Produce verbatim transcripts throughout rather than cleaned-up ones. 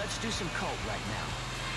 Let's do some cult right now.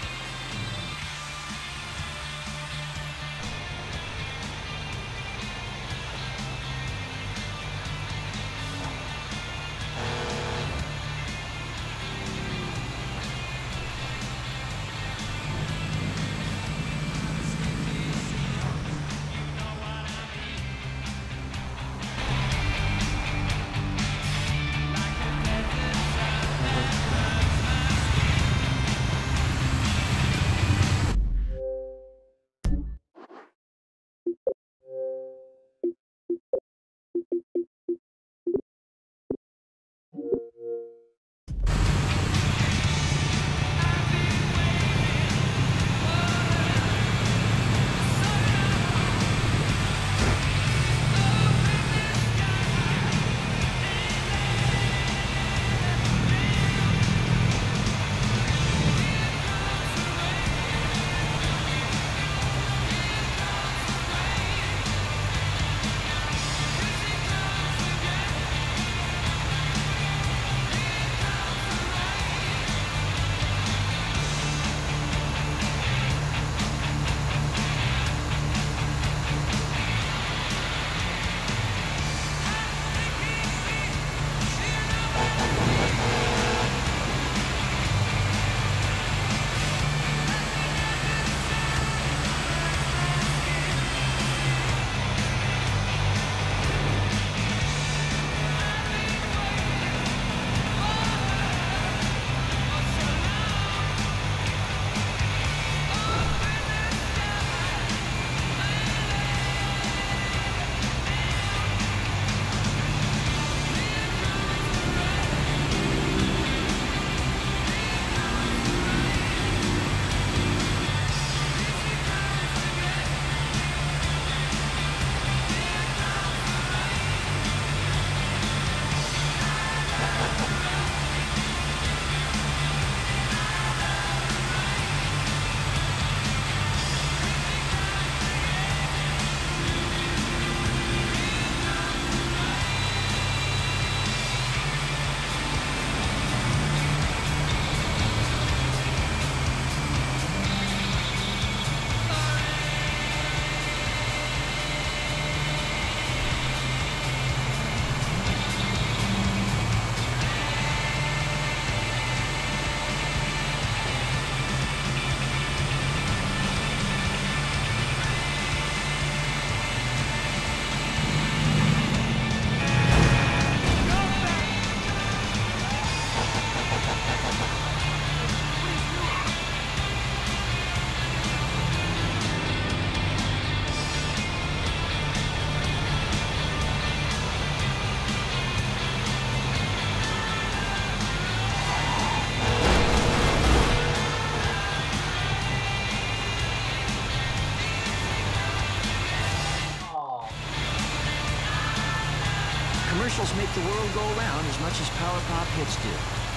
Commercials make the world go round as much as Power Pop hits do.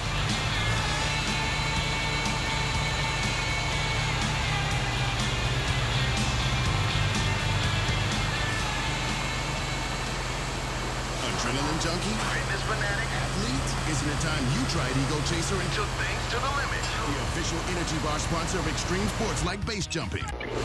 Adrenaline junkie? Fitness fanatic? Athlete? Isn't it time you tried Ego Chaser and Took things to the limit. the official energy bar sponsor of extreme sports like base jumping?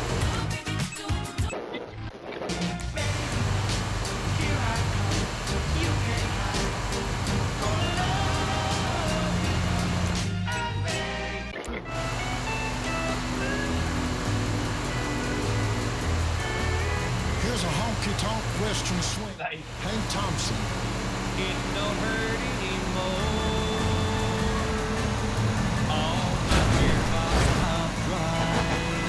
Here's a honky-tonk Western swing. Hank Thompson. It don't hurt anymore. All my years are dry.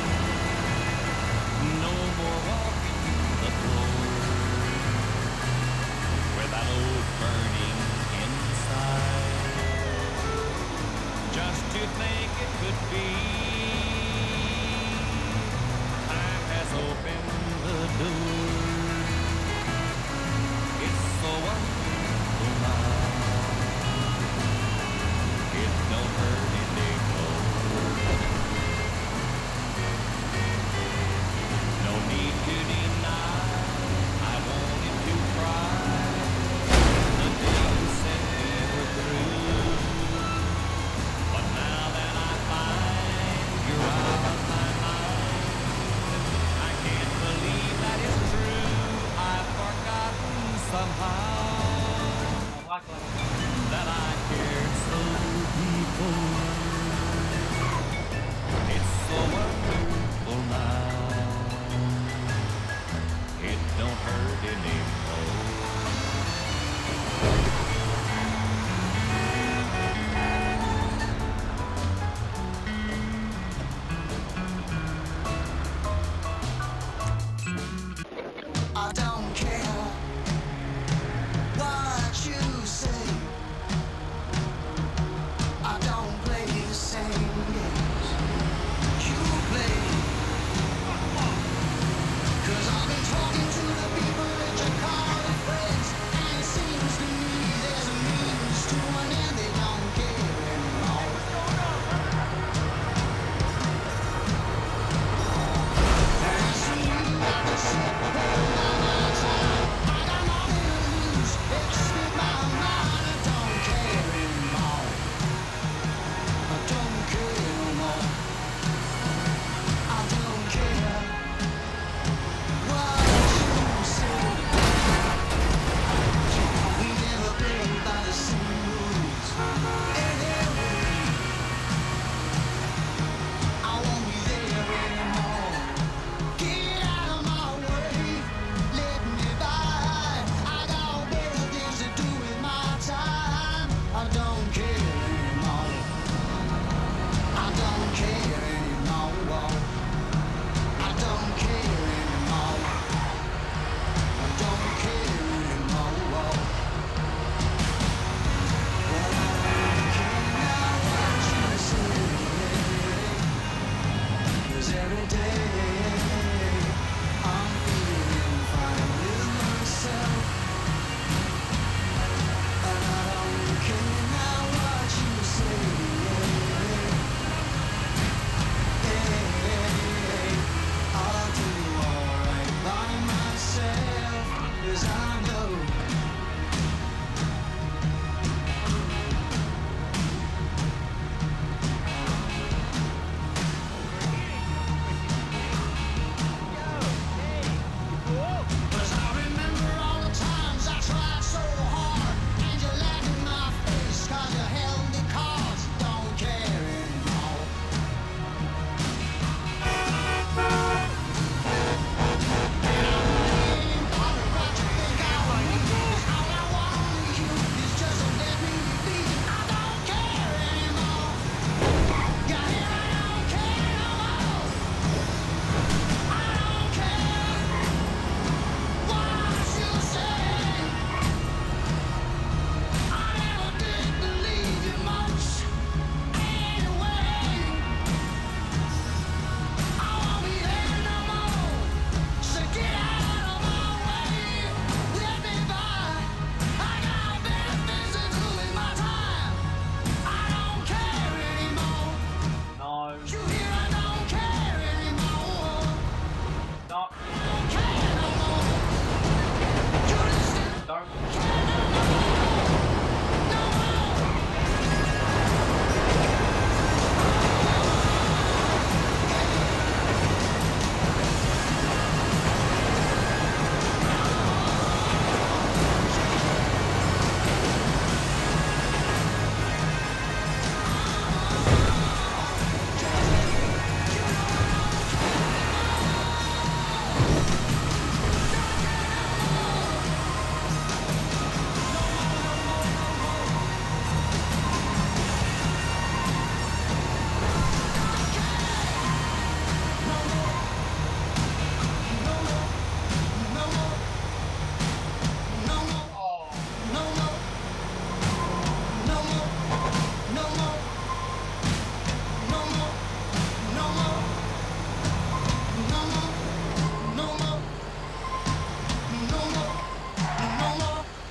No more walking the floor with that old burning inside. Just to think it could be. Time has opened the door. It's so wonderful now.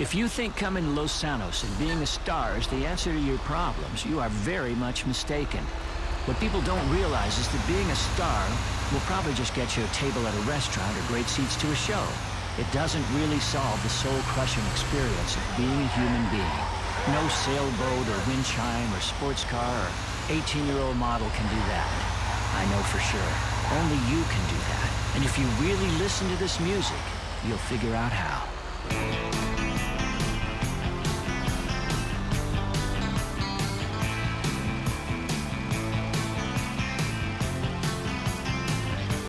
If you think coming to Los Sanos and being a star is the answer to your problems, you are very much mistaken. What people don't realize is that being a star will probably just get you a table at a restaurant or great seats to a show. It doesn't really solve the soul-crushing experience of being a human being. No sailboat or wind chime or sports car or eighteen-year-old model can do that. I know for sure. Only you can do that. And if you really listen to this music, you'll figure out how.